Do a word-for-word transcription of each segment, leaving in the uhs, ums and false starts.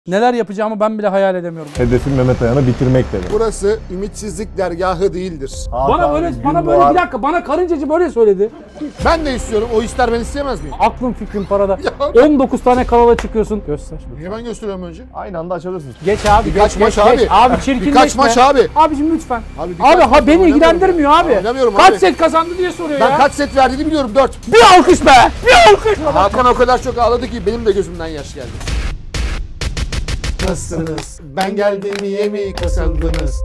Neler yapacağımı ben bile hayal edemiyorum. Hedefim Mehmet Ayan'ı bitirmek dedi. Burası ümitsizlik dergahı değildir. Bana böyle bana böyle bir dakika bana karıncacı böyle söyledi. Ben de istiyorum. O ister, ben isteyemez miyim? Aklım fikrim parada. on dokuz tane kanala çıkıyorsun. Göster. Niye ben gösteriyorum önce? Aynı anda açabilirsiniz. Geç abi. Birkaç geç, maç geç, abi. Geç. Abi çirkinleşme. Birkaç maç abi. Abicim lütfen. Abi, Abi, birkaç ha maç beni oynamıyorum ilgilendirmiyor ya. abi. Oynamıyorum Kaç abi. set kazandı diye soruyor Ben ya. kaç set verdiğini biliyorum. dört. Bir alkış be. Bir alkış. Hakan o kadar çok ağladı ki benim de gözümden yaş geldi. Nasılsınız? Ben geldim niye mi kasıldınız?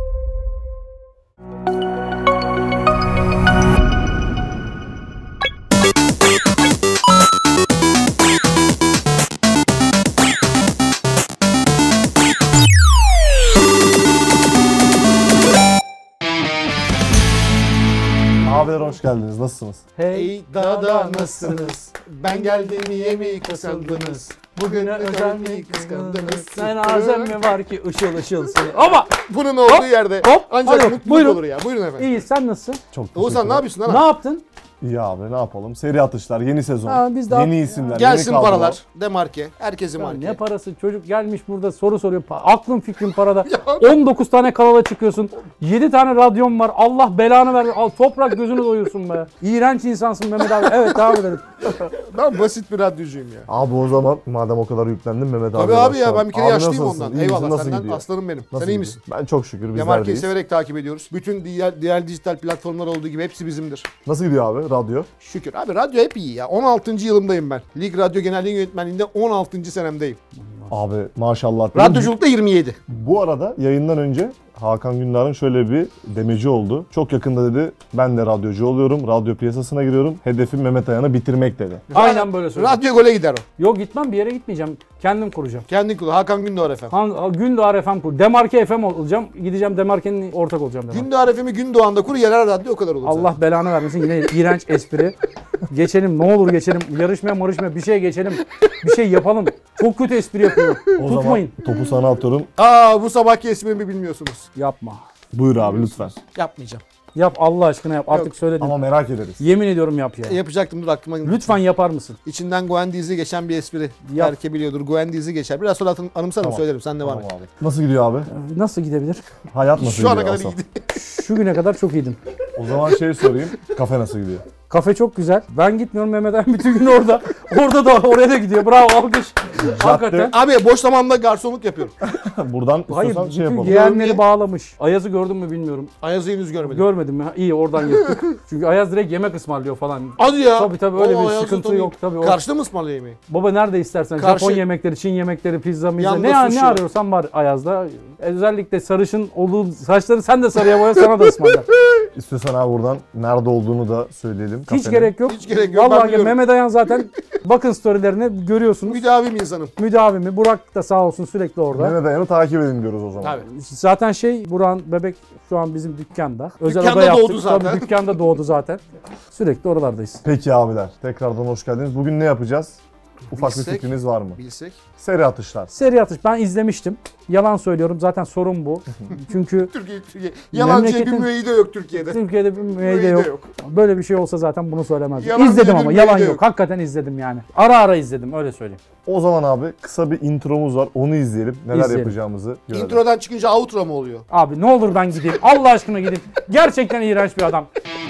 Abiler hoş geldiniz. Nasılsınız? Hey dada nasılsınız? Ben geldim niye mi kasıldınız? Bugüne özel mi kıskandınız? Sen ağzın mı var ki ışıl ışıl seni. Ama Bunun olduğu Hop, yerde hop, ancak hadi, mutluluk buyurun. olur ya. Buyurun efendim. iyi sen nasılsın? Çok teşekkür Oğuzhan ne ederim. yapıyorsun lan? Ne yaptın? İyi abi ne yapalım? Seri atışlar, yeni sezon, Ha, biz de- yeni isimler, Gelsin yeni kadrolar. paralar. Demarke. Herkesi Ya marke. ne parası, çocuk gelmiş burada soru soruyor. Pa- Aklım fikrim parada. on dokuz tane kanala çıkıyorsun. yedi tane radyom var. Allah belanı ver. Al, toprak gözünü doyursun be. İğrenç insansın Mehmet abi. Evet devam edelim. Ben basit bir radyocuyum ya. Abi o zaman madem o kadar yüklendin Mehmet abi. Tabii abi ya, ben bir kere yaşlıyım nasılsın? ondan. İyi misin? Eyvallah, Nasıl senden gidiyor? aslanım benim. Nasıl Sen iyi gidiyor? misin? Ben çok şükür bizler Demarke'yi deyiz. severek takip ediyoruz. Bütün diğer, diğer dijital platformlar olduğu gibi hepsi bizimdir. Nasıl gidiyor abi radyo? Şükür. Abi radyo hep iyi ya. on altıncı yılımdayım ben. Lig Radyo Genel Yayın Yönetmenliğinde on altıncı senemdeyim. Abi maşallah. Radyoculukta yirmi yedi. Bu arada yayından önce Hakan Gündar'ın şöyle bir demeci oldu. Çok yakında dedi ben de radyocu oluyorum, radyo piyasasına giriyorum. Hedefim Mehmet Ayan'ı bitirmek dedi. Aynen böyle söylüyor. Radyo gole gider o. Yok gitmem, bir yere gitmeyeceğim. Kendim kuracağım. Kendin kulu. Hakan Gündoğar efendim. Han, Gündoğar F M kur. Demarke F M olacağım. Gideceğim Demarke'nin ortak olacağım. Demarke. Gündoğar F M'i Gündoğan'da kur, yerel radyo o kadar olur. Allah belanı vermesin, yine iğrenç espri. Geçelim, ne olur geçelim. Yarışmaya marışmaya bir şey geçelim. Bir şey yapalım. Çok kötü espri yapıyor. O Tutmayın. zaman topu sana atıyorum. Aa, bu sabahki ismimi bilmiyorsunuz. Yapma. Buyur abi lütfen. Yapmayacağım. Yap Allah aşkına yap. Artık söyledim. Ama merak ederiz. Yemin ediyorum yap ya. Yapacaktım, dur aklıma geldi. Lütfen yapar mısın? İçinden Gwen Diz'i geçen bir espri. Yap. Herke biliyordur. Gwen Diz'i geçer. Biraz sonra hatırım- anımsarım, Tamam. söylerim. Sen devam et. Tamam abi. Nasıl gidiyor abi? Nasıl gidebilir? Hayat nasıl Şu ana gidiyor kadar Asaf? iyiydi. Şu güne kadar çok iyiydim. O zaman şey sorayım. Kafe nasıl gidiyor? Kafe çok güzel. Ben gitmiyorum, Mehmet Ali bütün gün orada. Orada da oraya da gidiyor. Bravo, alkış. Hakikaten. Abi boş zamanımda garsonluk yapıyorum. Buradan Hayır, istiyorsan şey bütün yapalım. yeğenleri Niye? bağlamış. Ayaz'ı gördün mü bilmiyorum. Ayaz'ı henüz görmedim. Görmedim mi? İyi, oradan yırttık. Çünkü Ayaz direkt yemek ısmarlıyor falan. Hadi ya. Tabii tabii, öyle Oo, bir Ayaz'ı sıkıntı tanıyayım. yok. Tabii o. Karşıda mı ısmarlıyor yemeği? Baba nerede istersen. Karşı- Japon yemekleri, Çin yemekleri, pizza, mizza. Yanında Ne, sushi ne var. arıyorsan var Ayaz'da. Özellikle sarışın olduğu saçları sen de sarıya boya, sana da ısmarlar. İstiyorsan abi buradan nerede olduğunu da söyleyelim. Hiç kafenin. gerek yok. Hiç gerek yok, ben Vallahi biliyorum. Mehmet Ayan zaten bakın storylerine görüyorsunuz. Müdavim insanım. Müdavimi. Burak da sağ olsun sürekli orada. Mehmet Ayan'ı takip edin diyoruz o zaman. Tabii. Zaten şey, Burak'ın bebek şu an bizim dükkanda. Özel Dükkanda oda yaptık. doğdu zaten. Tabii dükkanda doğdu zaten. Sürekli oralardayız. Peki abiler tekrardan hoş geldiniz. Bugün ne yapacağız? Ufak bir Bilsek. fikriniz var mı? Bilsek. Seri atışlar. Seri atış ben izlemiştim. Yalan söylüyorum, zaten sorun bu. Çünkü Türkiye, Türkiye. Yalancıya bir Memleketin- müeyyide yok Türkiye'de. Türkiye'de bir müeyyide Müeyyide yok. yok. Böyle bir şey olsa zaten bunu söylemezdim. Yalancıya İzledim bir ama müeyyide yalan yok. yok. Hakikaten izledim yani. Ara ara izledim, öyle söyleyeyim. O zaman abi kısa bir intromuz var. Onu izleyelim. Neler İzleyelim. yapacağımızı görelim. Introdan çıkınca outro mu oluyor? Abi ne olur ben gideyim. Allah aşkına gideyim. Gerçekten iğrenç bir adam.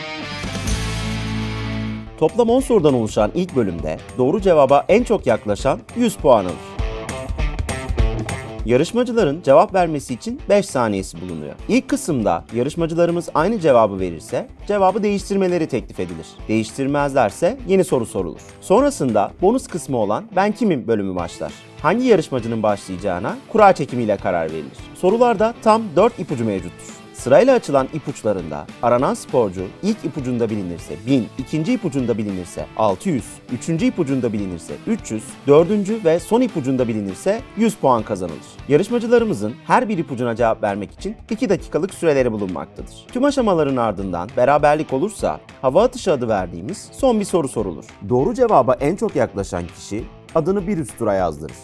Toplam on sorudan oluşan ilk bölümde doğru cevaba en çok yaklaşan yüz puan alır. Yarışmacıların cevap vermesi için beş saniyesi bulunuyor. İlk kısımda yarışmacılarımız aynı cevabı verirse cevabı değiştirmeleri teklif edilir. Değiştirmezlerse yeni soru sorulur. Sonrasında bonus kısmı olan Ben Kimim bölümü başlar. Hangi yarışmacının başlayacağına kura çekimiyle karar verilir. Sorularda tam dört ipucu mevcuttur. Sırayla açılan ipuçlarında aranan sporcu ilk ipucunda bilinirse bin, ikinci ipucunda bilinirse altı yüz, üçüncü ipucunda bilinirse üç yüz, dördüncü ve son ipucunda bilinirse yüz puan kazanılır. Yarışmacılarımızın her bir ipucuna cevap vermek için iki dakikalık süreleri bulunmaktadır. Tüm aşamaların ardından beraberlik olursa hava atışı adı verdiğimiz son bir soru sorulur. Doğru cevaba en çok yaklaşan kişi adını bir üst tura yazdırır.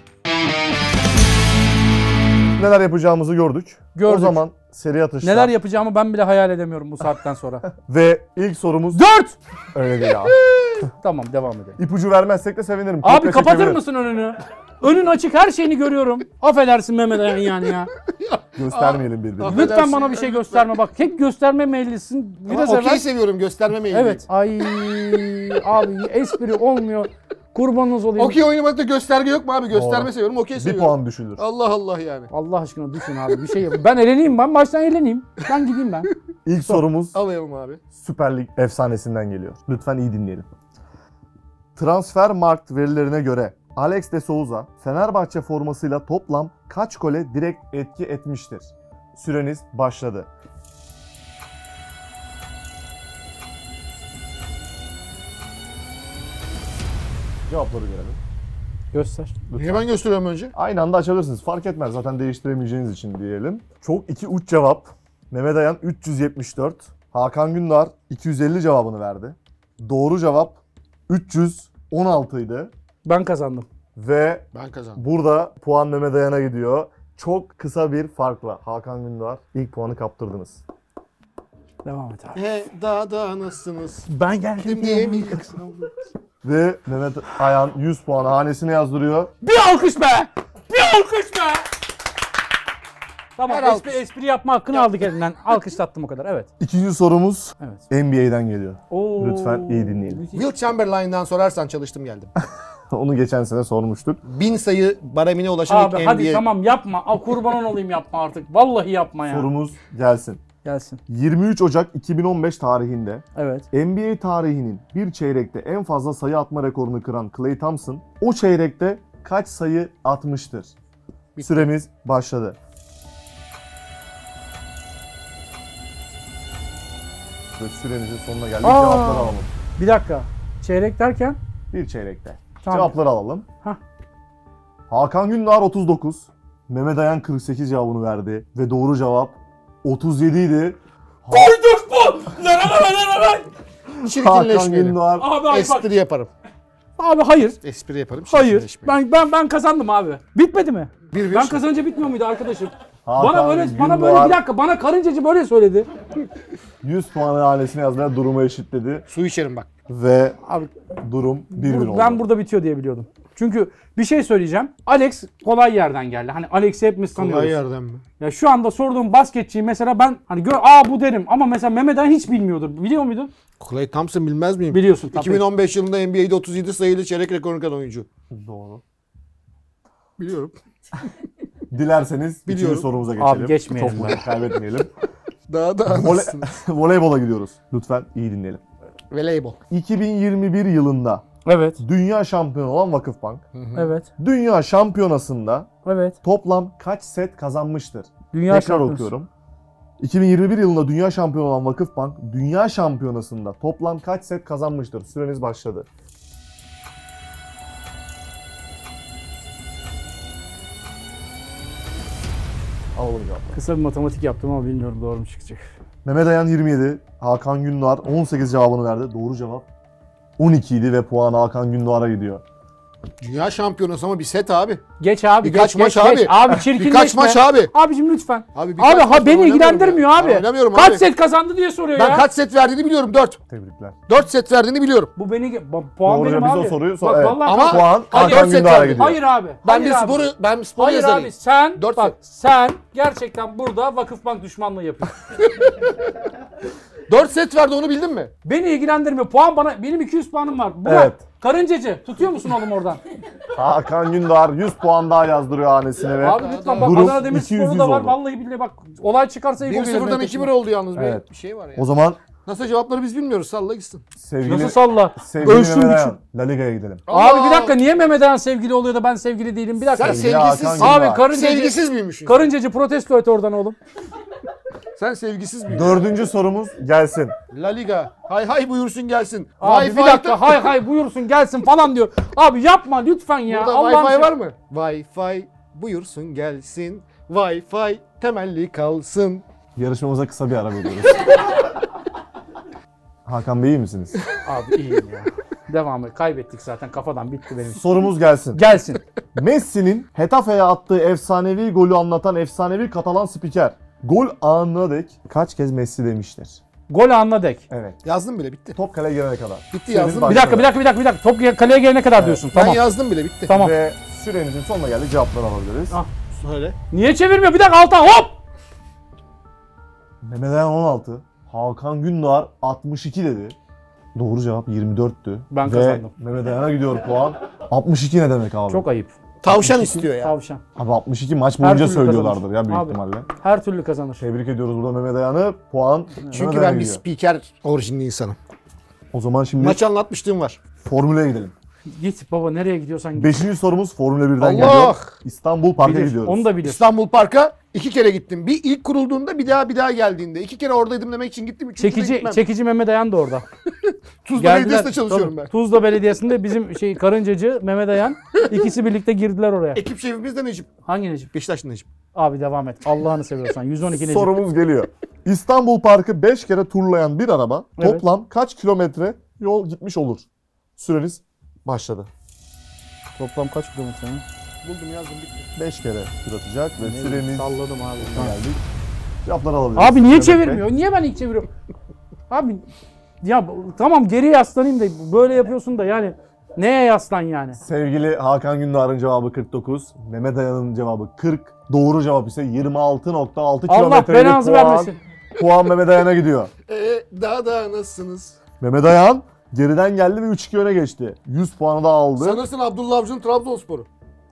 Neler yapacağımızı gördük. Gördük. O zaman seri atışlar. Neler yapacağımı ben bile hayal edemiyorum bu saatten sonra. Ve ilk sorumuz... Dört! Öyle değil abi. Tamam, devam edelim. İpucu vermezsek de sevinirim. Abi Kopya kapatır çekebilirim. mısın önünü? Önün açık, her şeyini görüyorum. Affedersin Mehmet Ayan yani ya. Göstermeyelim birbirimize. Affedersin. Lütfen bana bir şey gösterme bak. Hep gösterme meyillisin. Biraz Ama okey evvel. seviyorum, gösterme meyilliyim. Evet. Ay abi espri olmuyor. Kurbanınız olayım. Okey oynamakta gösterge yok mu abi? Gösterme Doğru. seviyorum, okey Bir seviyorum. puan düşülür. Allah Allah yani. Allah aşkına düşün abi bir şey yap. Ben eleneyim, ben baştan eleneyim. Ben gideyim ben. İlk sorumuz Alayım abi. Süper Lig efsanesinden geliyor. Lütfen iyi dinleyelim. Transfermarkt verilerine göre Alex de Souza Fenerbahçe formasıyla toplam kaç gole direkt etki etmiştir? Süreniz başladı. Cevapları görelim. Göster. Niye ben gösteriyorum önce? Aynı anda açabilirsiniz. Fark etmez. Zaten değiştiremeyeceğiniz için diyelim. Çok iki uç cevap. Mehmet Ayan üç yüz yetmiş dört. Hakan Gündar iki yüz elli cevabını verdi. Doğru cevap üç yüz on altı idi. Ben kazandım. Ve Ben kazandım. burada puan Mehmet Ayan'a gidiyor. Çok kısa bir farkla Hakan Gündar ilk puanı kaptırdınız. Devam et abi. He daha da nasılsınız? Ben geldim Diye mi yıkaksın? Ve Mehmet Ayan yüz puanı hanesine yazdırıyor. Bir alkış be! Bir alkış be! Tamam, Her espri, alkış. espri yapma hakkını aldık elinden. Alkışlattım o kadar, evet. İkinci sorumuz Evet. N B A'den geliyor. Oo. Lütfen iyi dinleyelim. Will Chamberlain'dan sorarsan çalıştım geldim. Onu geçen sene sormuştuk. Bin sayı baremine ulaşan Abi ilk hadi N B A. tamam yapma. Al, kurban olayım yapma artık. Vallahi yapma ya. Sorumuz gelsin. Gelsin. yirmi üç Ocak iki bin on beş tarihinde Evet. N B A tarihinin bir çeyrekte en fazla sayı atma rekorunu kıran Klay Thompson o çeyrekte kaç sayı atmıştır? Süremiz başladı. Ve süremizin sonuna geldik. Aa! Cevapları alalım. Bir dakika. Çeyrek derken? Bir çeyrekte. Tamam. Cevapları alalım. Hah. Hakan Gündar otuz dokuz. Mehmet Ayan kırk sekiz cevabını verdi. Ve doğru cevap otuz yedi idi. Koyduk bu! Lan lan lan lan lan! Hakan Çirkinleşmeyelim. Gündar Abi hayır bak. Espri yaparım. Abi hayır. Espri yaparım. Hayır. çirkinleşmeyelim. Ben ben ben kazandım abi. Bitmedi mi? Bir bir. Ben kazanınca bitmiyor muydu arkadaşım? Hakan bana böyle bana böyle Gündar bir dakika bana karıncacı böyle söyledi. yüz puanı hanesine yazdılar. Durumu eşitledi. Su içerim bak. Ve Abi durum bir bir oldu. ben burada bitiyor diye biliyordum. Çünkü bir şey söyleyeceğim. Alex kolay yerden geldi. Hani Alex'i hepimiz tanıyoruz. Kolay yerden mi? Ya şu anda sorduğum basketçiyi mesela ben hani gör aa bu derim ama mesela Mehmet Ali hiç bilmiyordur. Biliyor muydun? Klay Thompson bilmez miyim? Biliyorsun tabii. iki bin on beş yılında N B A'de otuz yedi sayılı çeyrek rekorunu kıran oyuncu. Doğru. Biliyorum. Dilerseniz Biliyorum. ikinci sorumuza geçelim. Abi geçmeyelim Çok be. vakit kaybetmeyelim. Daha da Voley- anlarsınız. Voleybola gidiyoruz. Lütfen iyi dinleyelim. Voleybol. iki bin yirmi bir yılında Evet. dünya şampiyonu olan Vakıfbank, Evet. dünya şampiyonasında Evet. toplam kaç set kazanmıştır? Dünya Tekrar şampiyonası. okuyorum. iki bin yirmi bir yılında dünya şampiyonu olan Vakıfbank, dünya şampiyonasında toplam kaç set kazanmıştır? Süreniz başladı. Alalım cevapları. Kısa bir matematik yaptım ama bilmiyorum doğru mu çıkacak. Mehmet Ayan yirmi yedi, Hakan Gündar on sekiz cevabını verdi. Doğru cevap on iki idi ve puan Hakan Gündar'a gidiyor. Dünya şampiyonası ama bir set abi. Geç abi Birkaç geç maç geç abi. geç. Abi çirkinleşme. Birkaç maç abi. Abicim lütfen. Abi, Abi, birkaç maç ha beni ben ilgilendirmiyor oynamıyorum abi. ya. Ben oynamıyorum Kaç abi. set kazandı diye soruyor Ben ya. kaç set verdiğini biliyorum. dört. Tebrikler. dört set verdiğini biliyorum. Bu beni ba- puan Doğru, benim biz abi. o soruyu sor- Bak, evet. vallahi Ama- bak- Puan Hadi Hakan dört set Gündar'a verdi. gidiyor. Hayır abi. Ben hayır bir abi. sporu ben bir spor Hayır yazarıyım. abi sen Dört bak set. sen gerçekten burada Vakıfbank düşmanlığı yapıyorsun. dört set verdi, onu bildin mi? Beni ilgilendirmiyor. Puan bana benim iki yüz puanım var. Burak, Evet. Karıncacı tutuyor musun oğlum oradan? Hakan Gündar yüz puan daha yazdırıyor hanesine ve Abi lütfen bak Durum Adana Demirspor'da iki yüz da var. oldu. Vallahi billahi bak olay çıkarsa bir sıfırdan iki bir oldu yalnız. Evet. Bir, bir şey var ya. o zaman Nasıl cevapları biz bilmiyoruz. Salla gitsin. sevgili Nasıl salla? sevgili Ölsün Mehmet biçim. Ayan, La Liga'ya gidelim. Abi Allah! bir dakika niye Mehmet Ayan sevgili oluyor da ben sevgili değilim? Bir dakika. Sen Sevgili sevgisiz. Hakan Abi Gündar. karıncacı, Sevgisiz büyümüşsün. karıncacı protesto et oradan oğlum. Sen sevgisiz büyümüşsün. Dördüncü sorumuz gelsin. La Liga. Hay hay buyursun gelsin. Abi bir Wi-Fi dakika hay hay buyursun gelsin falan diyor. Abi yapma lütfen ya. Burada Allah'ın Wi-Fi şey- var mı? Wi-Fi buyursun gelsin. Wi-Fi temelli kalsın. Yarışmamıza kısa bir ara veriyoruz. Hakan Bey iyi misiniz? Abi iyiyim ya. Devam et. Kaybettik zaten kafadan bitti benim. Sorumuz gelsin. Gelsin. Messi'nin Hetafe'ye attığı efsanevi golü anlatan efsanevi Katalan spiker gol anına dek kaç kez Messi demiştir? Gol anla dek. Evet. Yazdım bile bitti. Top kaleye gelene kadar. Bitti Süreniz yazdım. başladı. Bir dakika bir dakika bir dakika bir dakika. Top kaleye gelene kadar diyorsun. Ben Tamam. yazdım bile bitti. Tamam. Ve Süremizin sonuna geldik. Cevapları alabiliriz. Ah. Söyle. Niye çevirmiyor? Bir dakika Altan hop! Mehmet Ayan on altı. Hakan Gündoğar altmış iki dedi. Doğru cevap yirmi dörttü. Ben Ve kazandım. Mehmet Ayan'a gidiyor puan. altmış iki ne demek abi? Çok ayıp. Tavşan istiyor ya. Tavşan. Abi altmış iki maç boyunca türlü söylüyorlardır kazanır. ya büyük Abi. ihtimalle. Her türlü kazanır. Tebrik ediyoruz burada Mehmet Ayan'ı. Puan Çünkü Mehmet Ayan'a ben bir gidiyor. spiker orijinli insanım. O zaman şimdi Maç anlatmışlığım var. Formül'e gidelim. Git baba nereye gidiyorsan git. Beşinci sorumuz Formula birden Allah! geliyor. İstanbul Park'a Bilir. gidiyoruz. Onu da bilir. İstanbul Park'a iki kere gittim. Bir ilk kurulduğunda bir daha bir daha geldiğinde. İki kere oradaydım demek için gittim. Üçüncü de Çekici gitmem. çekici Mehmet Ayan da orada. Tuzla Geldiler. Belediyesi'nde çalışıyorum Tabii. ben. Tuzla Belediyesi'nde bizim şey karıncacı Mehmet Ayan ikisi birlikte girdiler oraya. Ekip şefimiz de Necip. Hangi Necip? Beşiktaşlı Necip. Abi devam et. Allah'ını seviyorsan. yüz on iki Necip. Sorumuz geliyor. İstanbul Park'ı beş kere turlayan bir araba Evet. toplam kaç kilometre yol gitmiş olur? Süreniz başladı. Toplam kaç kilometre? mi? Buldum yazdım bitti. beş kere tur atacak ve süremiz Salladım abi. geldik. Cevapları alabiliriz. Abi niye Mehmet Bey. çevirmiyor? Niye ben ilk çeviriyorum? Abi ya tamam geriye yaslanayım da böyle yapıyorsun da yani neye yaslan yani? Sevgili Hakan Gündoğar'ın cevabı kırk dokuz, Mehmet Ayan'ın cevabı kırk. Doğru cevap ise yirmi altı nokta altı Allah kilometrelik belanızı puan. vermesin. Puan Mehmet Ayan'a gidiyor. Eee daha da nasılsınız? Mehmet Ayan geriden geldi ve üç iki öne geçti. yüz puanı da aldı. Sanırsın Abdullah Avcı'nın Trabzonspor'u.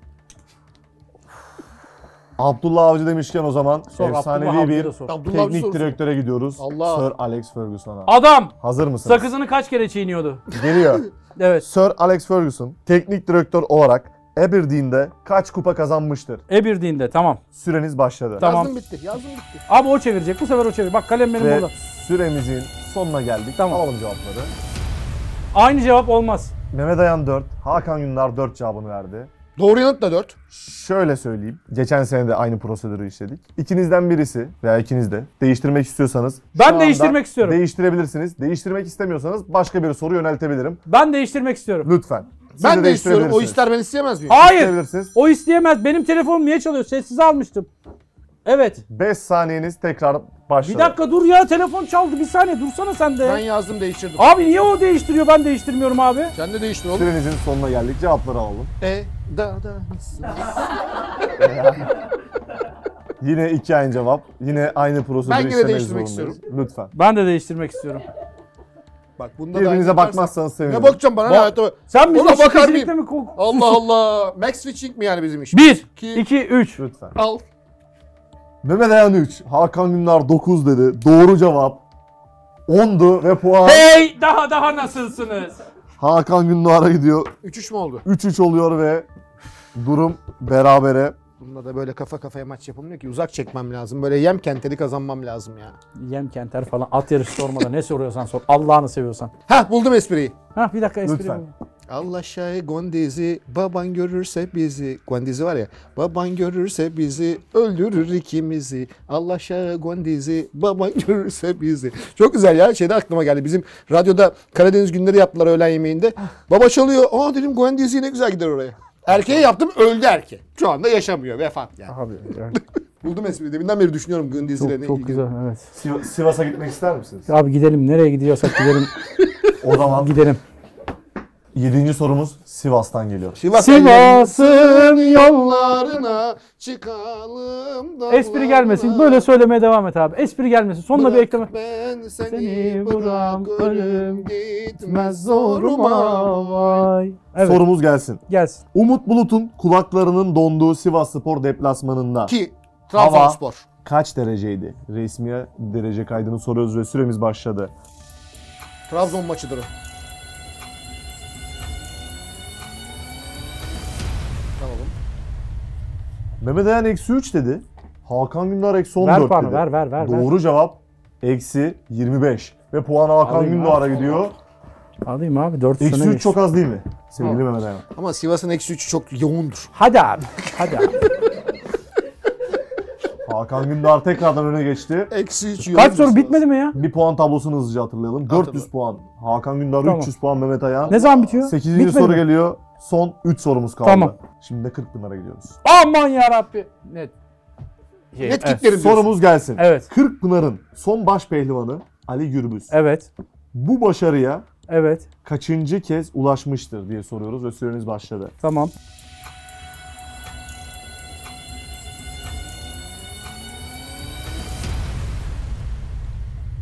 Abdullah Avcı demişken o zaman Sor, Abdullah efsanevi Avcı'yı bir da sor. Abdullah Avcı teknik sorusu. direktöre gidiyoruz. Allah. Sir Alex Ferguson'a. Adam Hazır mısınız? sakızını kaç kere çiğniyordu? Geliyor. Evet. Sir Alex Ferguson teknik direktör olarak Aberdeen'de kaç kupa kazanmıştır? Aberdeen'de tamam. Süreniz başladı. Tamam. Yazdım bitti. Yazdım bitti. Abi o çevirecek. Bu sefer o çevir. Bak kalem benim Ve burada. süremizin sonuna geldik. Tamam. Alalım cevapları. Aynı cevap olmaz. Mehmet Ayan dört, Hakan Gündoğar dört cevabını verdi. Doğru yanıt da dört. Şöyle söyleyeyim. Geçen sene de aynı prosedürü işledik. İkinizden birisi veya ikiniz de değiştirmek istiyorsanız şu Ben anda değiştirmek istiyorum. Değiştirebilirsiniz. Değiştirmek istemiyorsanız başka bir soru yöneltebilirim. Ben değiştirmek istiyorum. Lütfen. Siz Ben de istiyorum. O değiştirebilirsiniz. ister ben isteyemez miyim? Hayır. İsteyebilirsiniz. O isteyemez. Benim telefonum niye çalıyor? Sessize almıştım. Evet. beş saniyeniz tekrar başladı. Bir dakika dur ya. Telefon çaldı. Bir saniye dursana sen de. Ben yazdım değiştirdim. Abi niye o değiştiriyor ben değiştirmiyorum abi? Sen de değiştir oğlum. Sürenizin sonuna geldik. Cevapları alalım. E da da nasılsınız? Yine iki aynı cevap. Yine aynı prosedürü Ben yine işlemek değiştirmek zorundayız. Lütfen. Ben de değiştirmek istiyorum. Bak bunda da Birbirinize aynı bakmazsanız yaparsan- sevinirim. Ne bakacağım bana ne Bak- hayata bak. Sen Ona bizi bakar şikayetçilikle mıyım? mi kok- Allah Allah. Max switching mi yani bizim iş? Bir, İki. iki, üç. Lütfen. Al. Mehmet Ayan üç, Hakan Gündoğar dokuz dedi. Doğru cevap ondu ve puan Hey daha daha nasılsınız? Hakan Gündoğar'a gidiyor. Üç üç mü oldu? üç üç oluyor ve durum berabere. Bunda da böyle kafa kafaya maç yapılmıyor ki. Uzak çekmem lazım. Böyle yem kenteli kazanmam lazım ya. Yem kenter falan at yarışı sormada ne soruyorsan sor. Allah'ını seviyorsan. Heh buldum espriyi. Hah bir dakika espri Lütfen. bu. Allah şahi Gondezi, baban görürse bizi. Gondezi var ya. Baban görürse bizi, öldürür ikimizi. Allah şahi Gondezi, baban görürse bizi. Çok güzel ya. Şeyde aklıma geldi. Bizim radyoda Karadeniz günleri yaptılar öğlen yemeğinde. Baba çalıyor. Aa dedim Gondezi ne güzel gider oraya. Erkeğe yaptım öldü erkek. Şu anda yaşamıyor. Vefat yani. Abi yani Buldum espriyi. Deminden beri düşünüyorum Gondezi'yle çok, ne çok ilgili. güzel evet. Siv- Sivas'a gitmek ister misiniz? Abi gidelim nereye gidiyorsak gidelim. O zaman Gidelim. yedinci sorumuz Sivas'tan geliyor. Sivas Sivas'ın yol. yollarına çıkalım da. Espri gelmesin. Böyle söylemeye devam et abi. Espri gelmesin. Sonuna bir ekleme. Ben seni, Seni bırak bırak ölüm ölüm gitmez zoruma. Vay. Evet Sorumuz gelsin. gelsin. Umut Bulut'un kulaklarının donduğu Sivasspor deplasmanında Ki Trabzonspor. kaç dereceydi? Resmiye derece kaydını soruyoruz ve süremiz başladı. Trabzon maçıdır o. Tamam. Mehmet Ayan eksi üç dedi. Hakan Gündoğar eksi on Ver dört puanı dedi. ver ver ver. ver. Doğru cevap eksi yirmi beş. Ve puan Hakan Alayım Gündoğar'a abi. gidiyor. Alayım abi dört sene Eksi üç geç. çok az değil mi? Sevgili Mehmet Ayan. Ama Sivas'ın eksi üçü çok yoğundur. Hadi abi. Hadi abi. Hakan Gündoğar tekrardan öne geçti. Eksi üç yoğun. Kaç soru bitmedi mi ya? Bir puan tablosunu hızlıca hatırlayalım. dört yüz puan Hakan Gündoğar, Tamam. üç yüz puan Mehmet Ayan. Ne zaman bitiyor? sekizinci Bitmedi soru mi? geliyor. Son üç sorumuz kaldı. Tamam. Şimdi de kırk Pınar'a gidiyoruz. Aman yarabbi. Net. Şey, Net evet. kitlerim diyorsun. Sorumuz gelsin. Evet. kırk Pınar'ın son baş pehlivanı Ali Gürbüz. Evet. Bu başarıya Evet. kaçıncı kez ulaşmıştır diye soruyoruz ve süreniz başladı. Tamam.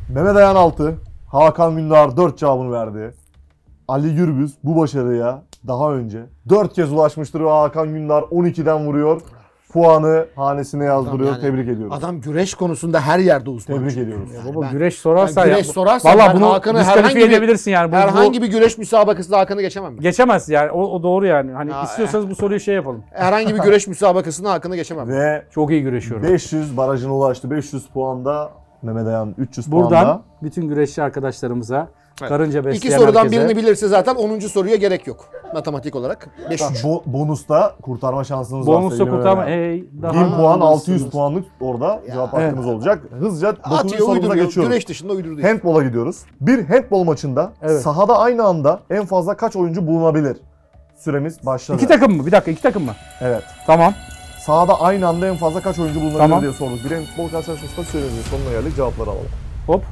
Mehmet Ayan altı, Hakan Gündar dört cevabını verdi. Ali Gürbüz bu başarıya daha önce dört kez ulaşmıştır ve Hakan Gündar on ikiden vuruyor. Puanı hanesine yazdırıyor. yani Tebrik ediyoruz. Adam güreş konusunda her yerde uzman. Tebrik ediyoruz. Yani Baba ben- güreş sorarsan ben güreş ya. sorarsan Valla ben bunu Hakan'ı diskalifiye herhangi bir- edebilirsin yani. Bu, Herhangi bu, bir güreş müsabakasında Hakan'ı geçemem ben. geçemez yani. O, o doğru yani. Hani Ya, istiyorsanız bu soruyu şey yapalım. Herhangi bir güreş müsabakasında Hakan'ı geçemem. Ve Çok iyi güreşiyorum. beş yüz barajına ulaştı. beş yüz puanda Mehmet Ayan üç yüz Buradan puanda. bütün güreşçi arkadaşlarımıza, Evet. karınca besleyen İki sorudan herkese. birini bilirse zaten onuncu soruya gerek yok. Matematik olarak. beş yüz. Bo- bonusta kurtarma şansınız var. Bonusta sevgili kurtarma. Mehmet Ayan. Ey, daha bin puan, anasını. altı yüz puanlık orada cevap Evet. hakkınız olacak. Hızlıca dokuzuncu Atıyor, sorumuza uyduruyor. geçiyoruz. Güreş dışında uydurdu. Handball'a gidiyoruz. Bir handball maçında Evet. sahada aynı anda en fazla kaç oyuncu bulunabilir? Süremiz başladı. İki takım mı? Bir dakika iki takım mı? Evet. Tamam. Sahada aynı anda en fazla kaç oyuncu bulunabilir Tamam. diye sorduk. Bir handball karşılaşmasında süremizin sonuna geldik. Cevapları alalım. Hop.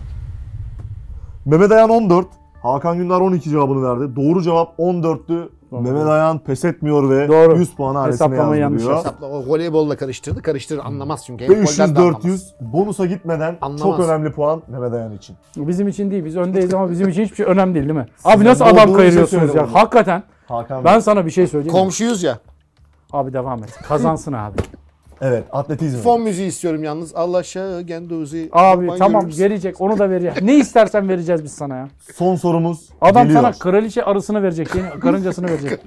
Mehmet Ayan on dört. Hakan Gündar on iki cevabını verdi. Doğru cevap on dörttü. Doğru. Mehmet Ayan pes etmiyor ve Doğru. yüz puan hanesine Hesaplamayı yanlış yazdırıyor. Hesapla, o voleybolla karıştırdı. Karıştırır anlamaz çünkü. beş yüz Handbolden de anlamaz. dört yüz bonusa gitmeden Anlamaz. çok önemli puan Mehmet Ayan için. Bizim için değil. Biz öndeyiz ama bizim için hiçbir şey önemli değil değil mi? Abi nasıl ne adam olduğunu kayırıyorsunuz şey ya? söyle Hakikaten. Hakan Ben Bey. sana bir şey söyleyeyim mi? Komşuyuz ya. Abi devam et. Kazansın abi. Evet, atletizm. Fon müziği istiyorum yalnız. Allah şağı genduzi. Abi Kurban tamam görürüz. verecek. Onu da verecek. Ne istersen vereceğiz biz sana ya. Son sorumuz Adam geliyor. sana kraliçe arısını verecek. Yeni karıncasını verecek.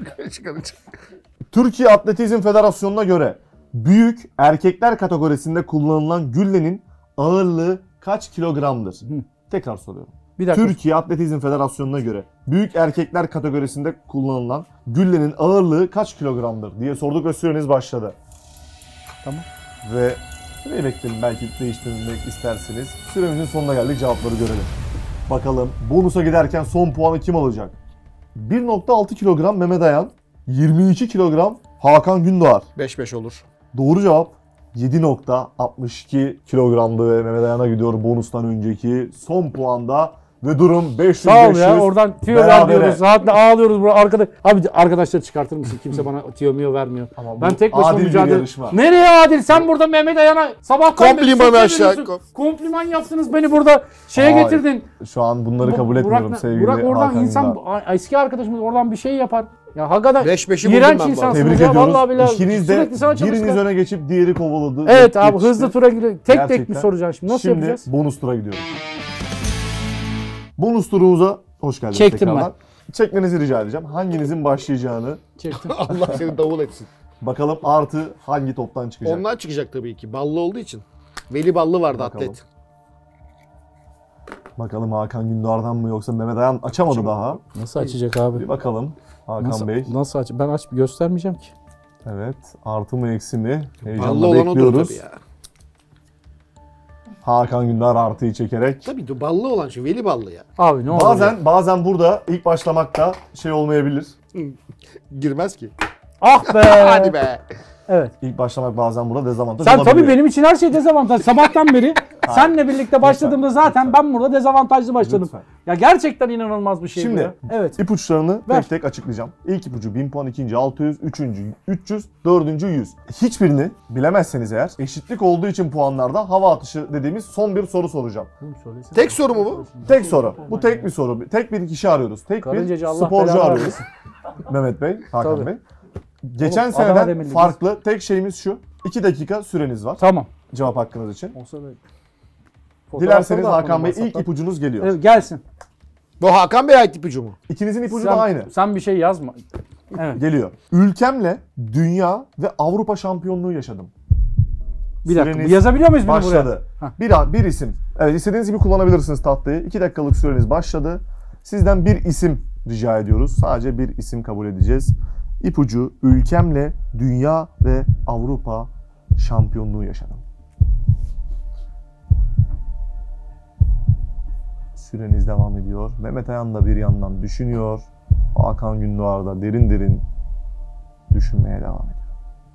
Türkiye Atletizm Federasyonu'na göre büyük erkekler kategorisinde kullanılan güllenin ağırlığı kaç kilogramdır? Tekrar soruyorum. Bir dakika. Türkiye Atletizm Federasyonu'na göre büyük erkekler kategorisinde kullanılan güllenin ağırlığı kaç kilogramdır diye sorduk ve süreniz başladı. Tamam. Ve süreyi bekleyin, belki değiştirmek isterseniz. Süremizin sonuna geldik, cevapları görelim. Bakalım bonusa giderken son puanı kim alacak? bir nokta altı kilogram Mehmet Ayan, yirmi iki kilogram Hakan Gündoğar. beş beş olur. Doğru cevap yedi nokta altmış iki kilogramdı ve Mehmet Ayan'a gidiyor bonustan önceki son puanda ve durum beş yüz Sağ ol beş yüz. ya. Oradan tüyo ver berabere. diyoruz. Saatle ağlıyoruz. Burada arkada. Abi arkadaşlar çıkartır mısın? Kimse bana tüyo miyo vermiyor. Ama bu Ben tek başıma adil bir mücadele. yarışma. Nereye adil? Sen burada Mehmet Ayan'a sabahtan beri Komplimanı sesle aşağı- veriyorsun. Kompliman yaptınız beni burada şeye Hayır. getirdin. Şu an bunları kabul Bu- etmiyorum Burak, sevgili Burak oradan Hakan insan Gündoğar. a- eski arkadaşımız oradan bir şey yapar. Ya hakikaten beş beşi buldum iğrenç ben bu insansınız Tebrik ya. ediyoruz. Vallahi billahi. İkiniz de Sürekli sana çalışkan. biriniz öne geçip diğeri kovaladı. Evet abi Yetişti. hızlı tura gidiyor. Tek tek mi Gerçekten. soracaksın şimdi? Nasıl Şimdi yapacağız? bonus tura gidiyoruz. Bonus turumuza hoş geldiniz Çektim tekrardan. Çekmenizi rica edeceğim. Hanginizin başlayacağını Çektim. Allah seni davul etsin. bakalım, artı hangi toptan çıkacak. Onlar çıkacak tabii ki. Ballı olduğu için. Veli Ballı vardı Bakalım. atlet. Bakalım Hakan Gündoğar'dan mı yoksa Mehmet Ayan açamadı Açamadı. daha. Nasıl açacak abi? Bir bakalım Hakan Nasıl, Bey. nasıl aç? Ben aç göstermeyeceğim ki. Evet, artı mı eksi mi? Ballı Heyecanla olan odur bekliyoruz. tabii ya. Hakan Gündoğar artıyı çekerek. Tabii de ballı olan şu. Veli Ballı ya. Abi ne olur Bazen ya. bazen burada ilk başlamakta şey olmayabilir. Girmez ki. Ah be. Hadi be. Evet. İlk başlamak bazen burada dezavantaj Sen olabiliyor. tabii benim için her şey dezavantaj. Sabahtan beri senle birlikte başladığımda zaten ben burada dezavantajlı başladım. Lütfen. Ya gerçekten inanılmaz bir şey bu Şimdi ya. Evet. ipuçlarını Ver. tek tek açıklayacağım. İlk ipucu bin puan, ikinci altı yüz, üçüncü üç yüz, dördüncü yüz. Hiçbirini bilemezseniz eğer eşitlik olduğu için puanlarda hava atışı dediğimiz son bir soru soracağım. Tek soru mu bu? Tek soru. Bu tek bir soru. Tek bir kişi arıyoruz. Tek Karıncacı bir Allah sporcu belanı arıyoruz. vermesin. Mehmet Bey, Hakan Tabii. Bey. Geçen Oğlum, Adana seneden Demirli farklı tek şeyimiz şu. iki dakika süreniz var Tamam. cevap hakkınız için. Olsa da... Dilerseniz Fotoğrafları da Hakan Bey atmadım ilk WhatsApp'tan. ipucunuz geliyor. Evet, gelsin. Bu Hakan Bey ait ipucu mu? İkinizin ipucu Sen, da aynı. sen bir şey yazma. Evet. Geliyor. Ülkemle dünya ve Avrupa şampiyonluğu yaşadım. Bir dakika. Süreniz Yazabiliyor muyuz bunu buraya? Başladı. Hah. Bir, bir isim. Evet, istediğiniz gibi kullanabilirsiniz tahtayı. iki dakikalık süreniz başladı. Sizden bir isim rica ediyoruz. Sadece bir isim kabul edeceğiz. İpucu: ülkemle dünya ve Avrupa şampiyonluğu yaşadım. Süreniz devam ediyor. Mehmet Ayan da bir yandan düşünüyor. Hakan Gündoğar da derin derin düşünmeye devam ediyor.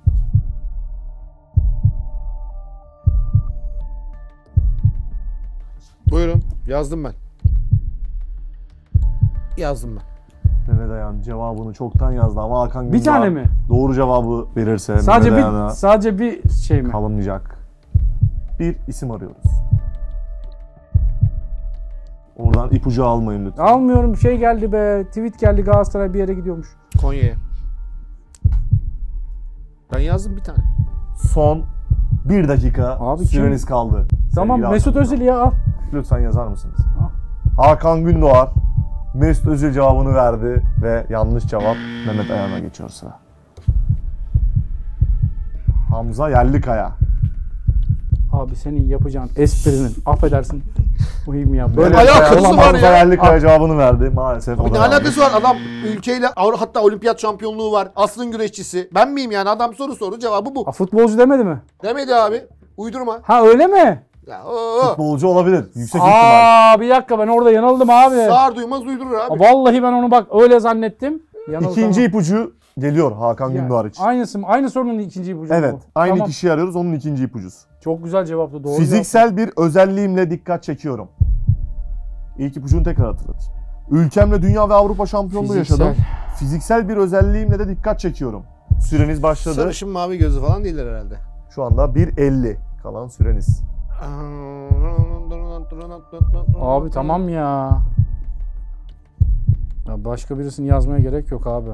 Buyurun. Yazdım ben. Yazdım ben. Mehmet Ayan cevabını çoktan yazdı ama Hakan Bir Gündoğar tane mi? doğru cevabı verirse Sadece Mehmet bir Ayan'a sadece bir şey mi? kalınmayacak. Bir isim arıyoruz. Oradan ipucu almayın lütfen. Almıyorum, şey geldi be. Tweet geldi, Galatasaray bir yere gidiyormuş. Konya'ya. Ben yazdım bir tane. Son bir dakika Abi süreniz kim? kaldı. Tamam, Sevgili Mesut Hakan Özil Gündoğar. ya, al. Lütfen yazar mısınız? Hakan Gündoğar Mesut Özil cevabını verdi ve yanlış cevap. Mehmet Ayan'a geçiyor sıra. Hamza Yerlikaya. Abi senin yapacağın esprinin, affedersin. Uyum ya. Böyle alakası Ulan var Hamza ya. Yerlikaya cevabını verdi maalesef. Abi o ne da alakası var? Adam ülkeyle hatta olimpiyat şampiyonluğu var. Aslın güreşçisi. Ben miyim yani? Adam soru soru cevabı bu. Aa, futbolcu demedi mi? Demedi abi. Uydurma. Ha öyle mi? Ya, oo. Futbolcu olabilir. Yüksek ihtimal. Aa bir dakika, ben orada yanıldım abi. Sağır duymaz uydurur abi. Aa, vallahi ben onu bak öyle zannettim. Yanıldım. İkinci ipucu geliyor Hakan Ya, Gündoğar için. Aynısı mı? Aynı sorunun ikinci ipucu Evet. mu? Aynı Tamam. kişiyi arıyoruz. Onun ikinci ipucusu. Çok güzel cevaptı, doğru. Fiziksel bir özelliğimle dikkat çekiyorum. İlk ipucunu tekrar hatırlatayım. Ülkemle dünya ve Avrupa şampiyonluğu Fiziksel. yaşadım. Fiziksel bir özelliğimle de dikkat çekiyorum. Süreniz başladı. Sarışın mavi gözü falan değiller herhalde. Şu anda bir elli kalan süreniz. Abi tamam ya. Ya başka birisini yazmaya gerek yok abi.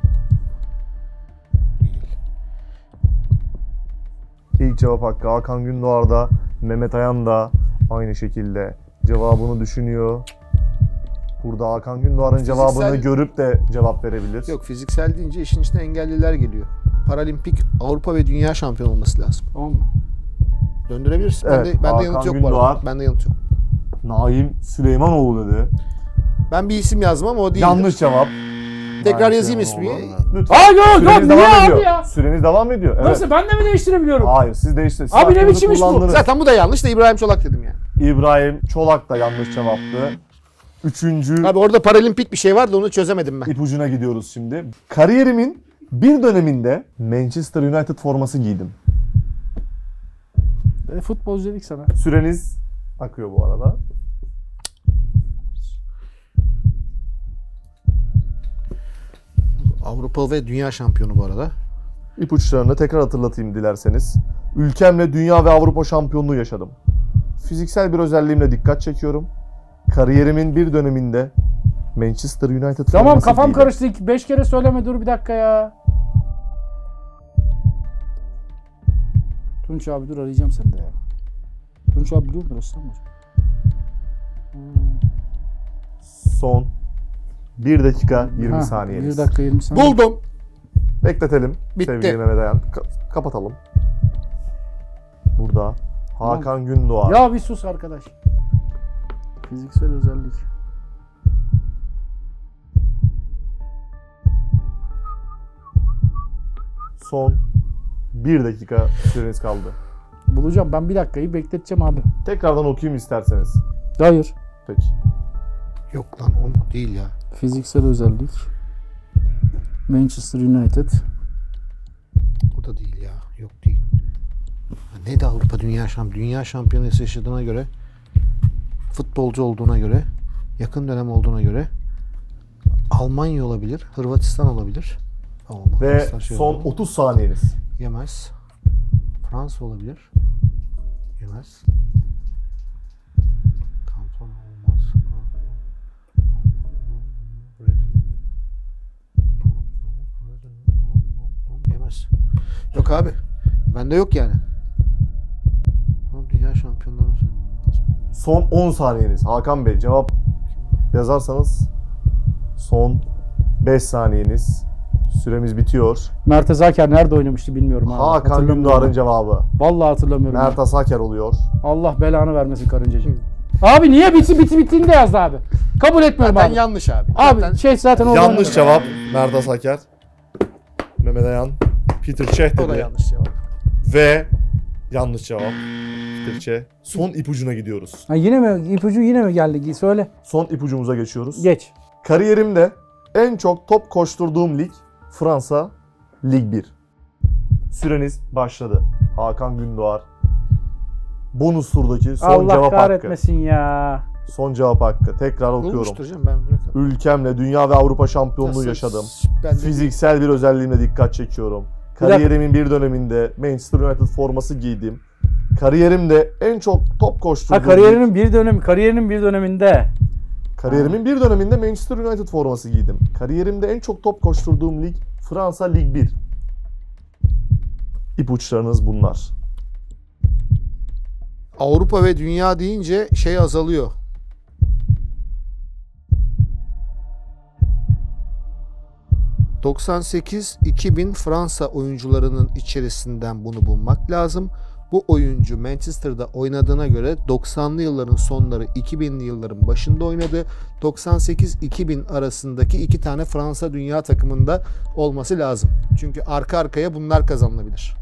İlk cevap hakkı Hakan Gündoğar'da, Mehmet Ayan da aynı şekilde cevabını düşünüyor. Burada Hakan Gündoğar'ın Fiziksel- cevabını görüp de cevap verebilir. Yok, fiziksel deyince işin içine engelliler geliyor. Paralimpik Avrupa ve Dünya şampiyonu olması lazım. Tamam mı? Döndürebilirsin. Evet, bende bende Hakan yanıt yok bu Gündoğar. arada. Bende yanıt yok. Naim Süleymanoğlu dedi. Ben bir isim yazdım ama o değil. Yanlış cevap. Tekrar Naim yazayım Süleymanoğlu. ismi. Lütfen. Aa yok yok, Süreniz niye devam abi ediyor. ya? Süreniz devam ediyor. Evet. Nasıl, ben de mi değiştirebiliyorum? Hayır, siz değiştirin. Siz Abi ne hakkınızı biçim iş bu? kullandınız. Zaten bu da yanlış da İbrahim Çolak dedim yani. İbrahim Çolak da yanlış cevaptı. Üçüncü Abi orada paralimpik bir şey var da onu çözemedim ben. ipucuna gidiyoruz şimdi. Kariyerimin bir döneminde Manchester United forması giydim. E, futbolcu dedik sana. Süreniz akıyor bu arada. Avrupa ve Dünya şampiyonu bu arada. İpuçlarını tekrar hatırlatayım dilerseniz. Ülkemle dünya ve Avrupa şampiyonluğu yaşadım. Fiziksel bir özelliğimle dikkat çekiyorum. Kariyerimin bir döneminde Manchester United Tamam, forması kafam giydim. karıştı. İki- Beş kere söyleme, dur bir dakika ya. Tunç abi dur, arayacağım seni de ya. Tunç abi biliyor musun Ressam hocam? Son bir dakika yirmi Ha, saniyeniz. bir dakika yirmi saniye. Buldum. Bekletelim Bitti. sevgili Mehmet Ayan. Ka- kapatalım. Burada Hakan Gündoğar. Ya bir sus arkadaş. Fiziksel özellik. Son bir dakika süreniz kaldı. Bulacağım, ben bir dakikayı bekleteceğim abi. Tekrardan okuyayım isterseniz. Hayır. Peki. Yok lan o değil ya. Fiziksel özellik. Manchester United. O da değil ya. Yok değil. Ne de Avrupa Dünya Şampiyonu. Dünya şampiyonası yaşadığına göre, futbolcu olduğuna göre, yakın dönem olduğuna göre Almanya olabilir, Hırvatistan olabilir. Ama Ve Hırvatistan şey son oldu. otuz saniyeniz. Yemez. Fransa olabilir. Yemez. Kanton olmaz. Yemez. Yok abi. Bende yok yani. Tamam, dünya şampiyonlarını söylemem lazım. Son on saniyeniz. Hakan Bey cevap yazarsanız son beş saniyeniz. Süremiz bitiyor. Mert Azaker nerede oynamıştı bilmiyorum abi. Hakan Hatırlamıyorum. Gündoğar'ın cevabı. Vallahi hatırlamıyorum. Mert Asaker oluyor. Allah belanı vermesin karıncacığım. Abi niye biti biti bittiğini de yazdı abi. Kabul etmiyorum Ben abi. yanlış abi. Abi Zaten şey zaten o Yanlış cevap. Mert Asaker. Mehmet Ayan. Peter Cech o da dedi. yanlış cevap. Ve yanlış cevap. Peter Cech. Son ipucuna gidiyoruz. Ha, yine mi ipucu yine mi geldi? Söyle. Son ipucumuza geçiyoruz. Geç. Kariyerimde en çok top koşturduğum lig Fransa Lig bir. Süreniz başladı. Hakan Gündoğar. Bonus turdaki son Allah cevap hakkı. kahretmesin ya. Son cevap hakkı. Tekrar okuyorum. Bulmuştur canım ben bırakamam. Ülkemle dünya ve Avrupa şampiyonluğu Nasıl? yaşadım. Ben de- Fiziksel bir özelliğimle dikkat çekiyorum. dakika. Kariyerimin bir döneminde Manchester United forması giydim. Kariyerimde en çok top koşturduğum Ha kariyerinin bir dönemi, kariyerinin bir döneminde. Kariyerimin bir döneminde Manchester United forması giydim. Kariyerimde en çok top koşturduğum lig Fransa Lig bir. İpuçlarınız bunlar. Avrupa ve dünya deyince şey azalıyor. doksan sekiz iki bin Fransa oyuncularının içerisinden bunu bulmak lazım. Bu oyuncu Manchester'da oynadığına göre doksanlı yılların sonları iki binli yılların başında oynadı. doksan sekiz iki bin arasındaki iki tane Fransa dünya takımında olması lazım. Çünkü arka arkaya bunlar kazanılabilir.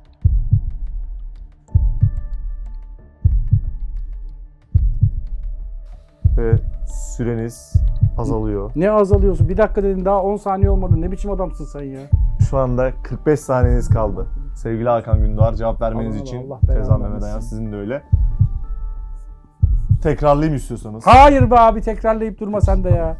Ve süreniz azalıyor. Ne azalıyorsun? Bir dakika dedin, daha on saniye olmadı. Ne biçim adamsın sen ya? Şu anda kırk beş saniyeniz kaldı. Sevgili Hakan Gündoğar, cevap vermeniz Allah için Allah, belanı Feza Mehmet vermesin. Ayan sizin de öyle. Tekrarlayayım istiyorsanız. Hayır be abi, tekrarlayıp durma sen de ya.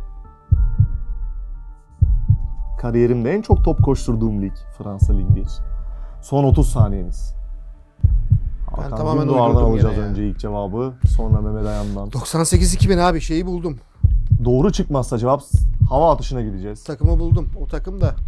Kariyerimde en çok top koşturduğum lig Fransa Lig bir. Son otuz saniyeniz. Hakan tamamen Gündoğar'dan uydurdum alacağız yine ya. önce ilk cevabı. Sonra Mehmet Ayan'dan. doksan sekiz iki bin abi, şeyi buldum. Doğru çıkmazsa cevap hava atışına gideceğiz. Takımı buldum. O takım da.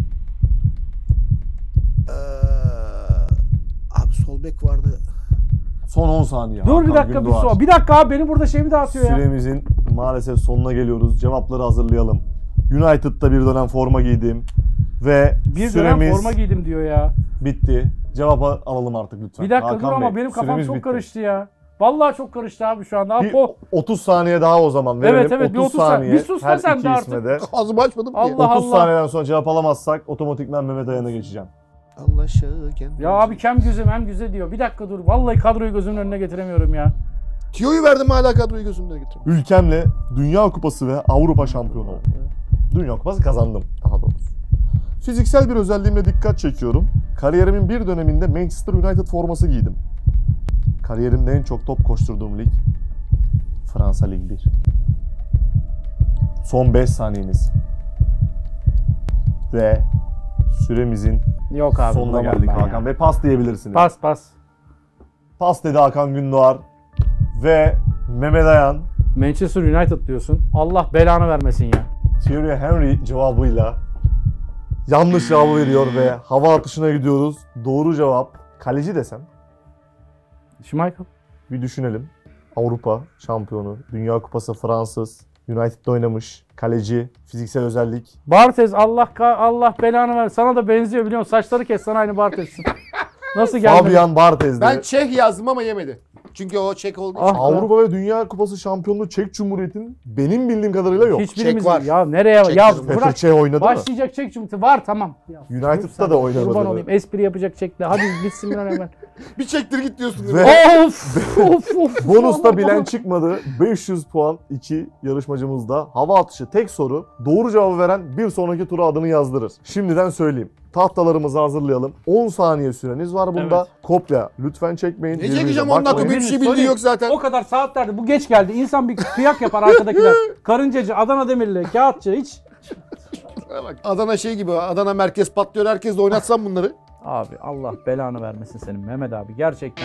Ee, abi sol bek vardı. Son on saniye. Dur bir Hakan dakika bir Gündoğar. so. Bir dakika abi, beni burada şey mi dağıtıyor ya? Süremizin maalesef sonuna geliyoruz. Cevapları hazırlayalım. United'da bir dönem forma giydim. Ve Bir süremiz dönem forma giydim diyor ya. bitti. Cevabı alalım artık lütfen. Bir dakika Hakan dur ama Bey, benim kafam süremiz çok bitti. karıştı ya. Vallahi çok karıştı abi şu anda. Abi, Bir o- otuz saniye daha o zaman verelim. Evet, evet, bir otuz saniye. Bir sus lan her sen iki de artık. isme de. Ağzımı açmadım ki. Allah otuz Allah. saniyeden sonra cevap alamazsak otomatikman Mehmet Ayan'a geçeceğim. Allah aşağı kendi. Ya abi kem gözüm hem güzel diyor. Bir dakika dur. Vallahi kadroyu gözümün önüne getiremiyorum ya. Tiyo'yu verdim, hala kadroyu gözümden getirdim. Ülkemle Dünya Kupası ve Avrupa şampiyonu oldum. Dünya Kupası kazandım daha doğrusu. Fiziksel bir özelliğimle dikkat çekiyorum. Kariyerimin bir döneminde Manchester United forması giydim. Kariyerimde en çok top koşturduğum lig Fransa Lig bir. Son beş saniyeniz. Ve süremizin Yok abi. sonuna bulamam geldik ben Hakan ya. Bey. Pas diyebilirsiniz. Pas pas. Pas dedi Hakan Gündoğar. Ve Mehmet Ayan Manchester United diyorsun. Allah belanı vermesin ya. Thierry Henry cevabıyla yanlış cevabı veriyor ve hava atışına gidiyoruz. Doğru cevap kaleci desem. Schmeichel. Bir düşünelim. Avrupa şampiyonu, Dünya Kupası Fransız, United'da oynamış, kaleci, fiziksel özellik. Barthez, Allah ka- Allah belanı ver. Sana da benziyor biliyor musun? Saçları kes, sana aynı Barthez'sin. Nasıl geldi? Fabian Barthez'de. Ben Çeh yazdım ama yemedi. Çünkü o Çek olduğu için. Ah. Avrupa ve Dünya Kupası şampiyonluğu Çek Cumhuriyeti'nin benim bildiğim kadarıyla yok. Hiçbirimiz Çek var. ya nereye Çek ya yazım. Petr bırak. Çeh oynadı mı? Başlayacak Çek Cumhuriyeti var, tamam. Ya, United'da da oynamadı. Kurban mı? olayım. Espri yapacak Çek'le. Hadi bitsin bir an evvel. Bir çektir git diyorsun. Ve- değil mi? Of of of. Bonusta Allah bilen Allah. çıkmadı. beş yüz puan iki yarışmacımızda. Hava atışı tek soru. Doğru cevabı veren bir sonraki tura adını yazdırır. Şimdiden söyleyeyim. Tahtalarımızı hazırlayalım. on saniye süreniz var bunda. Evet. Kopya lütfen çekmeyin. Ne Birbirinize çekeceğim onun bakmayın. hakkında bir şey Sorry. bildiği yok zaten. O kadar saatlerde bu geç geldi. İnsan bir kıyak yapar arkadakiler. Karıncacı, Adana Demirli, kağıtçı hiç. Bak, Adana şey gibi, Adana merkez patlıyor, herkes de oynatsam bunları. Abi Allah belanı vermesin senin Mehmet abi gerçekten.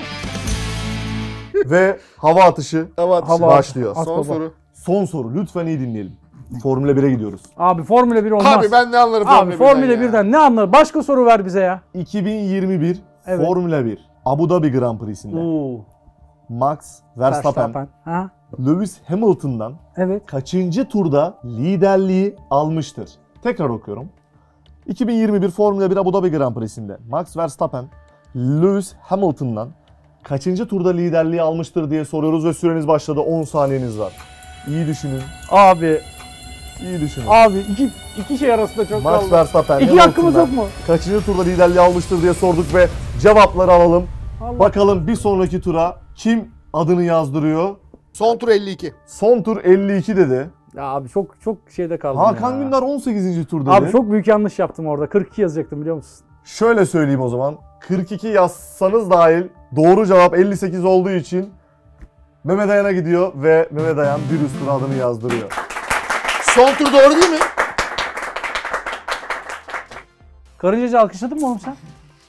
Ve hava atışı Hava atışı. Hava- başlıyor. At Son baba. soru. Son soru. Lütfen iyi dinleyelim. Formula bire gidiyoruz. Abi Formula bir olmaz. Abi ben ne anlarım Abi Formula ya. birden ne anlar? Başka soru ver bize ya. iki bin yirmi bir Evet. Formula bir Abu Dhabi Grand Prix'sinde Oo. Max Verstappen, Ha? Lewis Hamilton'dan Evet. kaçıncı turda liderliği almıştır? Tekrar okuyorum. iki bin yirmi bir Formula bir Abu Dhabi Grand Prix'sinde Max Verstappen, Lewis Hamilton'dan kaçıncı turda liderliği almıştır diye soruyoruz ve süreniz başladı. on saniyeniz var. İyi düşünün, Abi, iyi düşünün. abi iki, iki şey arasında çok Max kaldı. Verstappen, İki hakkımız Hamilton'dan yok mu? kaçıncı turda liderliği almıştır diye sorduk ve cevapları alalım. Allah. Bakalım bir sonraki tura kim adını yazdırıyor? Son tur elli iki. Son tur elli iki dedi. Ya abi çok çok şeyde kaldım Hakan ya. Gündar on sekizinci tur dedi. Abi çok büyük yanlış yaptım orada. kırk iki yazacaktım biliyor musun? Şöyle söyleyeyim o zaman. kırk iki yazsanız dahil doğru cevap elli sekiz olduğu için Mehmet Ayan'a gidiyor ve Mehmet Ayan bir üst tura adını yazdırıyor. Son tur doğru değil mi? Karıncacı alkışladın mı oğlum sen?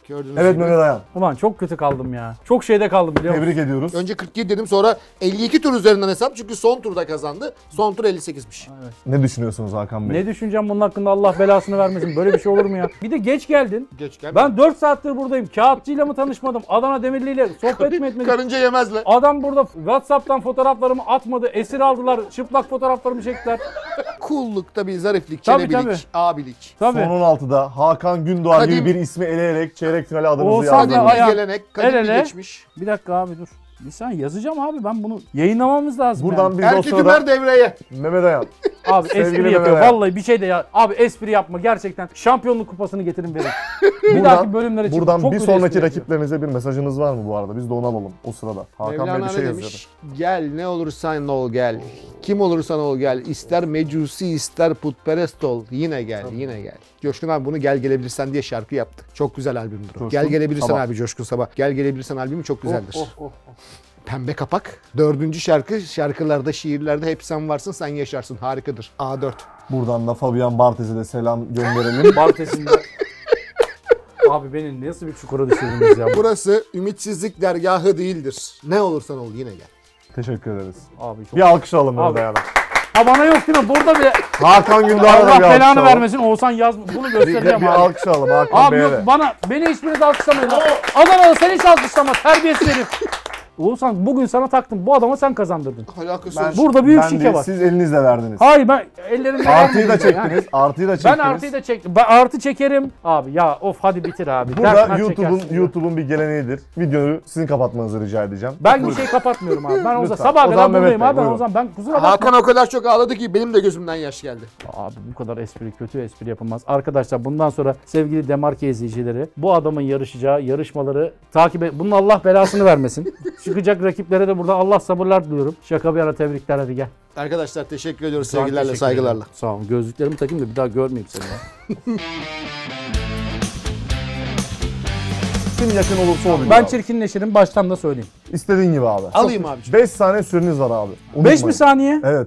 Gördüğünüz Evet gibi. Mehmet Ayan. Ulan çok kötü kaldım ya. Çok şeyde kaldım biliyor musun? Tebrik ediyoruz. Önce kırk yedi dedim, sonra elli iki tur üzerinden hesap çünkü son turda kazandı. Son tur elli sekizmiş. Ne düşünüyorsunuz Hakan Bey? Ne düşüneceğim bunun hakkında, Allah belasını vermesin. Böyle bir şey olur mu ya? Bir de geç geldin. Geç gel. Ben dört saattir buradayım. Kağıtçıyla mı tanışmadım? Adana Demirli ile sohbet mi etmedim? Karınca yemezler. Adam burada WhatsApp'tan fotoğraflarımı atmadı. Esir aldılar. Çıplak fotoğraflarımı çektiler. Kullukta bir zariflik, Tabii, çelebilik, tabii. abilik. Tabii. Son on altıda Hakan Gündoğan Kadim- gibi bir ismi eleyerek çeyrek finale adınızı Oğuzhan yazdınız. da Kadim bir ayağı- gelenek, kadim el bir ele. geçmiş. Bir dakika abi dur. Bir saniye yazacağım abi, ben bunu yayınlamamız lazım. Buradan yani. biz o Erkek sırada Ömer devreye. Mehmet Ayan. Abi Sevgili espri Mehmet yapıyor. Ali. Vallahi bir şey de ya. Abi espri yapma gerçekten. Şampiyonluk kupasını getirin verin. bir Buradan- dahaki bölümlere çıkın. Buradan Çok bir kötü espri sonraki yapıyor. rakiplerinize bir mesajınız var mı bu arada? Biz de onu alalım o sırada. Hakan Bey Mevlana bir şey ne yazıyordu. demiş? Gel ne olursan ol gel. Kim olursan ol gel. İster mecusi ister putperest ol. Yine gel yine gel. Coşkun abi bunu Gel Gelebilirsen diye şarkı yaptı. Çok güzel albümdür o. Coşkun Gel Gelebilirsen Sabah. abi Coşkun Sabah. Gel Gelebilirsen albümü çok güzeldir. Oh, oh, oh. Pembe kapak. Dördüncü şarkı. Şarkılarda, şiirlerde hep sen varsın, sen yaşarsın. Harikadır. A dört. Buradan da Fabian Bartez'e de selam gönderelim. Bartes'inde. Abi beni nasıl bir çukura düşürdünüz ya. Burası ümitsizlik dergahı değildir. Ne olursan ol yine gel. Teşekkür ederiz. Abi çok... Bir alkış alalım Mehmet Abi. Ayan'a. Ha bana yok değil mi? Burada bile Hakan Gündoğan'a da Allah bir alkış belanı alalım. vermesin. Oğuzhan yaz bunu Bir, göstereceğim bir abi. alkış alalım Hakan Abi Bey'e yok de. bana, beni hiçbiriniz alkışlamayın lan. Adanalı sen hiç alkışlama, terbiyesiz herif. Oğuzhan bugün sana taktım. Bu adama sen kazandırdın. Alakası Ben- yok. Burada büyük Ben şike değil, var. siz elinizle verdiniz. Hayır ben ellerimle Artıyı da vermedim ya. çektiniz. Artıyı da Ben çektiniz. artıyı da çektim. Ben artı çekerim. Abi ya of hadi bitir abi. Dert Burada mert YouTube'un çekersin ya. YouTube'un bir geleneğidir. Videoyu sizin kapatmanızı rica edeceğim. Ben bir şey kapatmıyorum abi. Ben o zaman Lütfen. sabaha O kadar zaman Mehmet buradayım Bey, abi. Ben buyurun. o zaman ben kusura bakma. Hakan o kadar çok ağladı ki benim de gözümden yaş geldi. Abi bu kadar espri, kötü espri yapılmaz. Arkadaşlar bundan sonra sevgili Demarke izleyicileri bu adamın yarışacağı yarışmaları takip et. Bunun Allah belasını vermesin. Çıkacak rakiplere de buradan Allah sabırlar diliyorum. Şaka bir ara, tebrikler, hadi gel. Arkadaşlar teşekkür ediyoruz Ben sevgilerle, teşekkür saygılarla. ederim. Sağ olun. Gözlüklerimi takayım da bir daha görmeyeyim seni ya. Kim yakın olursa olur. Ben abi. çirkinleşirim baştan da söyleyeyim. İstediğin gibi abi. Alayım abiciğim. beş saniye süreniz var abi. beş mi Unutmayın. saniye? Evet.